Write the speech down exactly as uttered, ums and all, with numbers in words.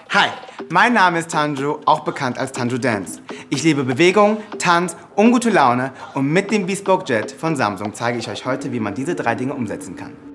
Hi, mein Name ist Tanju, auch bekannt als Tanju Dance. Ich liebe Bewegung, Tanz und gute Laune und mit dem Bespoke Jet von Samsung zeige ich euch heute, wie man diese drei Dinge umsetzen kann.